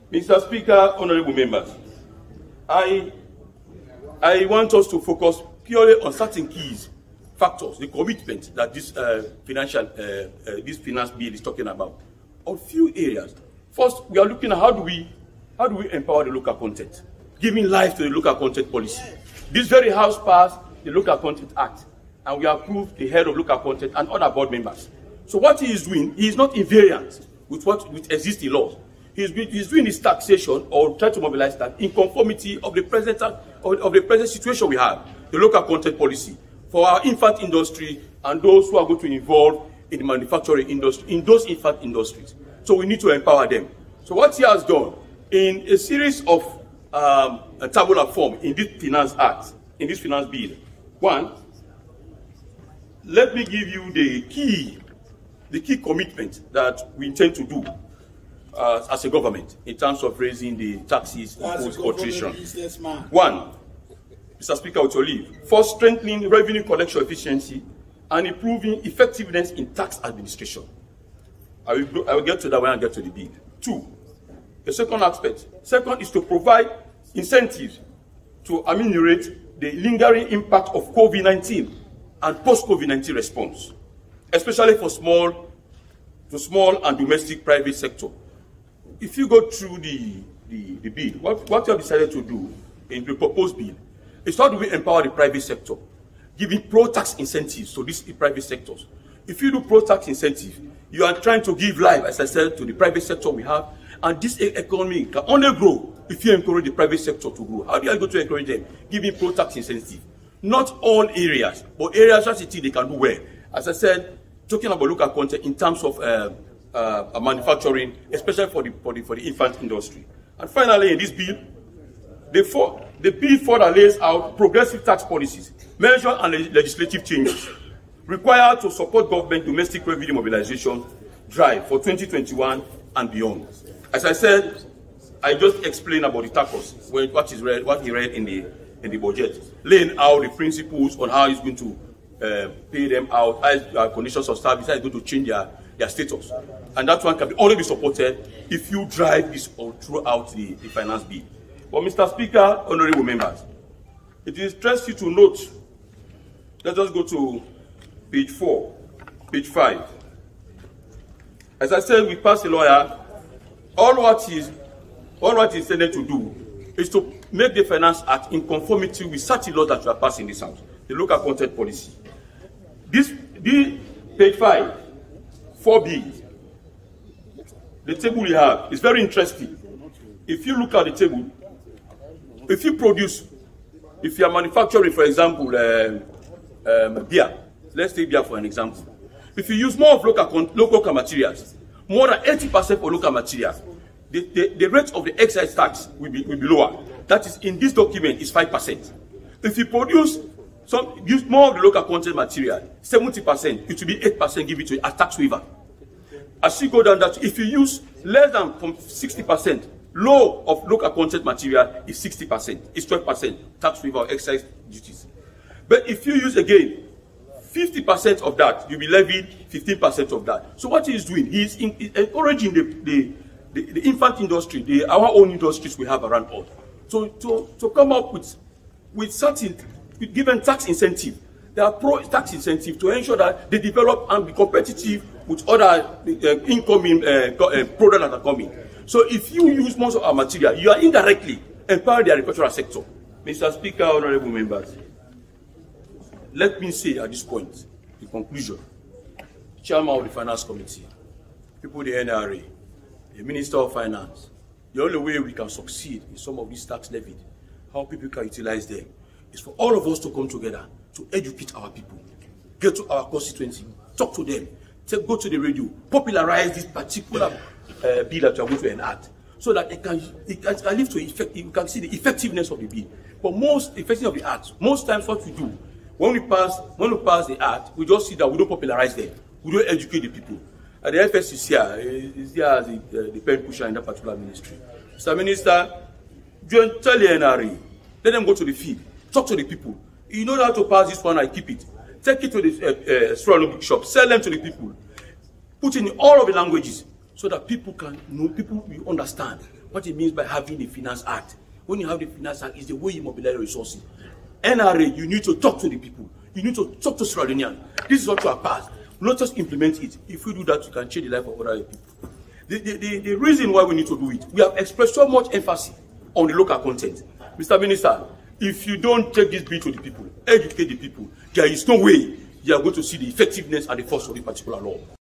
Mr. Speaker, honorable members, I want us to focus purely on certain keys, factors, the commitment that this this finance bill is talking about. On few areas. First, we are looking at how do we empower the local content, giving life to the local content policy. This very House passed the Local Content Act, and we approved the head of local content and other board members. So what he is doing, he is not invariant with existing laws. He's doing this taxation or trying to mobilize that in conformity of the present situation we have, the local content policy for our infant industry and those who are going to involve in the manufacturing industry, in those infant industries. So we need to empower them. So what he has done in a series of a tabular form in this finance act, in this finance bill. One, let me give you the key commitment that we intend to do as a government in terms of raising the taxes imposed for tuition. One, Mr. Speaker, with your leave, first, strengthening revenue collection efficiency and improving effectiveness in tax administration. I will get to that when I get to the bill. Two, the second aspect. Second is to provide incentives to ameliorate the lingering impact of COVID-19 and post-COVID-19 response, especially for small and domestic private sector. If you go through the bill, what you have decided to do in the proposed bill is how do we empower the private sector, giving pro-tax incentives to these private sectors. If you do pro-tax incentive, you are trying to give life, as I said, to the private sector we have, and this economy can only grow if you encourage the private sector to grow. How do you go to encourage them? Giving pro-tax incentive. Not all areas, but areas that they can do well. As I said, talking about local content in terms of manufacturing, especially for the infant industry. And finally, in this bill, the bill further lays out progressive tax policies, measures and legislative changes required to support government domestic revenue mobilization drive for 2021 and beyond. As I said, I just explained about the TACOS, what he read in the budget, laying out the principles on how he's going to pay them out, how conditions of service, how he's going to change their status. And that one can only be supported if you drive this all throughout the finance bill. But Mr. Speaker, honorable members, it is interesting to note, let us go to page 4, page 5. As I said, we passed a lawyer. All what is intended to do is to make the Finance Act in conformity with certain laws that we are passing in this House, the local content policy. This page 5, 4B, the table we have is very interesting. If you look at the table, if you are manufacturing, for example, beer, let's take beer for an example. If you use more of local materials, more than 80% for local materials, the rate of the excise tax will be lower. That is, in this document, is 5%. If you use more of the local content material, 70%, it will be 8%, give it to a tax waiver. As you go down that, if you use less than 60%, low of local content material is 60%, it's 12% tax waiver or excise duties. But if you use again 50% of that, you'll be levied 15% of that. So what he is doing, he is encouraging the infant industry, our own industries we have around us, to come up with certain, given tax incentive. There are pro-tax incentive to ensure that they develop and be competitive with other incoming products that are coming. So if you use most of our material, you are indirectly empowering the agricultural sector. Mr. Speaker, honorable members, let me say at this point, in conclusion, the chairman of the Finance Committee, people of the NRA, the Minister of Finance, the only way we can succeed in some of these tax levied, how people can utilize them, is for all of us to come together to educate our people, get to our constituency, talk to them, go to the radio, popularize this particular bill that you are going to enact, so that it can live to effect. You can see the effectiveness of the bill. But most effectiveness of the act, most times what we do, when we pass the act, we just see that we don't popularize them, we don't educate the people. And the FS is here as the pen pusher in that particular ministry. Mr. Minister, tell the NRA, let them go to the field, talk to the people. You know how to pass this one, I keep it. Take it to the astronomical shop, sell them to the people. Put in all of the languages so that people can know, people will understand what it means by having a Finance Act. When you have the Finance Act, it's the way you mobilize resources. NRA, you need to talk to the people. You need to talk to Sierra Leoneans. This is what you have passed. Not just implement it. If we do that, you can change the life of other people. The reason why we need to do it, we have expressed so much emphasis on the local content. Mr. Minister, if you don't take this bill to the people, educate the people, there is no way you are going to see the effectiveness and the force of this particular law.